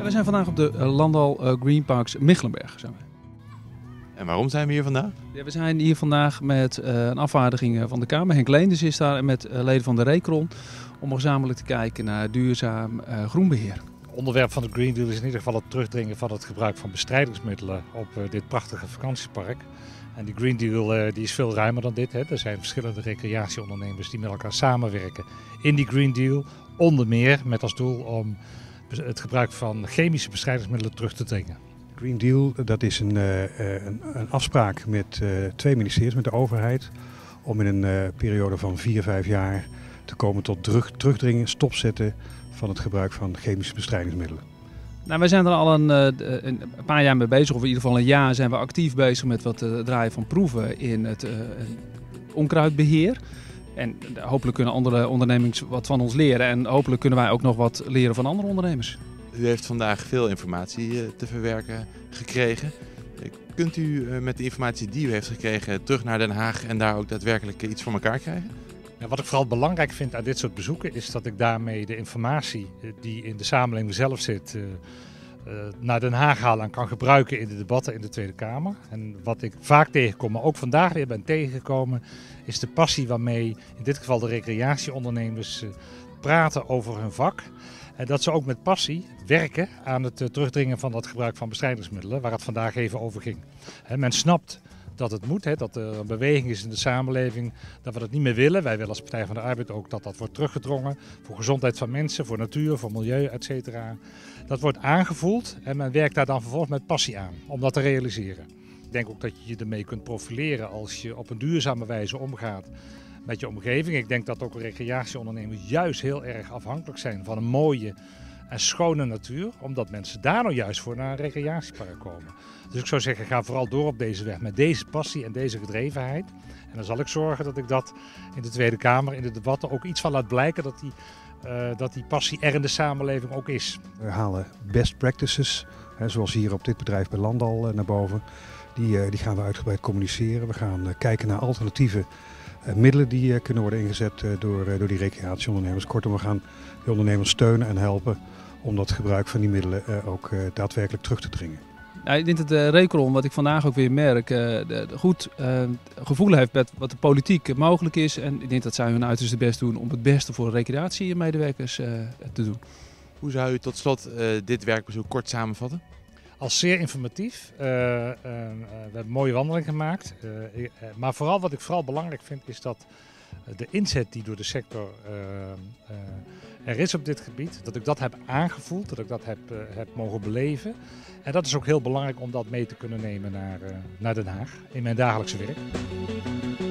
We zijn vandaag op de Landal Green Parks Michelenberg. En waarom zijn we hier vandaag? Ja, we zijn hier vandaag met een afvaardiging van de Kamer. Henk Leenders is daar met leden van de Recron om gezamenlijk te kijken naar duurzaam groenbeheer. Het onderwerp van de Green Deal is in ieder geval het terugdringen van het gebruik van bestrijdingsmiddelen op dit prachtige vakantiepark. En die Green Deal die is veel ruimer dan dit. Hè. Er zijn verschillende recreatieondernemers die met elkaar samenwerken in die Green Deal. Onder meer met als doel om het gebruik van chemische bestrijdingsmiddelen terug te dringen. Green Deal, dat is een afspraak met 2 ministeries, met de overheid, om in een periode van 4-5 jaar te komen tot terugdringen, stopzetten van het gebruik van chemische bestrijdingsmiddelen. Nou, wij zijn er al een paar jaar mee bezig, of in ieder geval een jaar zijn we actief bezig met wat draaien van proeven in het onkruidbeheer. En hopelijk kunnen andere ondernemingen wat van ons leren en hopelijk kunnen wij ook nog wat leren van andere ondernemers. U heeft vandaag veel informatie te verwerken gekregen. Kunt u met de informatie die u heeft gekregen terug naar Den Haag en daar ook daadwerkelijk iets voor elkaar krijgen? Ja, wat ik vooral belangrijk vind aan dit soort bezoeken is dat ik daarmee de informatie die in de samenleving zelf zit naar Den Haag haal en kan gebruiken in de debatten in de Tweede Kamer. En wat ik vaak tegenkom, maar ook vandaag weer ben tegengekomen, is de passie waarmee in dit geval de recreatieondernemers praten over hun vak. En dat ze ook met passie werken aan het terugdringen van dat gebruik van bestrijdingsmiddelen, waar het vandaag even over ging. Men snapt dat het moet, dat er een beweging is in de samenleving, dat we dat niet meer willen. Wij willen als Partij van de Arbeid ook dat dat wordt teruggedrongen voor gezondheid van mensen, voor natuur, voor milieu, etc. Dat wordt aangevoeld en men werkt daar dan vervolgens met passie aan om dat te realiseren. Ik denk ook dat je je ermee kunt profileren als je op een duurzame wijze omgaat met je omgeving. Ik denk dat ook recreatieondernemers juist heel erg afhankelijk zijn van een mooie en schone natuur, omdat mensen daar nou juist voor naar een recreatiepark komen. Dus ik zou zeggen, ga vooral door op deze weg met deze passie en deze gedrevenheid. En dan zal ik zorgen dat ik dat in de Tweede Kamer, in de debatten ook iets van laat blijken dat die passie er in de samenleving ook is. We halen best practices, zoals hier op dit bedrijf bij Landal naar boven. Die gaan we uitgebreid communiceren. We gaan kijken naar alternatieve middelen die kunnen worden ingezet door die recreatieondernemers. Kortom, we gaan de ondernemers steunen en helpen om dat gebruik van die middelen ook daadwerkelijk terug te dringen. Nou, ik denk dat de Recron, wat ik vandaag ook weer merk, goed gevoel heeft met wat de politiek mogelijk is. En ik denk dat zij hun uiterste best doen om het beste voor recreatiemedewerkers te doen. Hoe zou u tot slot dit werkbezoek kort samenvatten? Als zeer informatief. We hebben mooie wandelingen gemaakt. Maar vooral wat ik vooral belangrijk vind is dat de inzet die door de sector er is op dit gebied, dat ik dat heb aangevoeld, dat ik dat heb mogen beleven. En dat is ook heel belangrijk om dat mee te kunnen nemen naar Den Haag in mijn dagelijkse werk.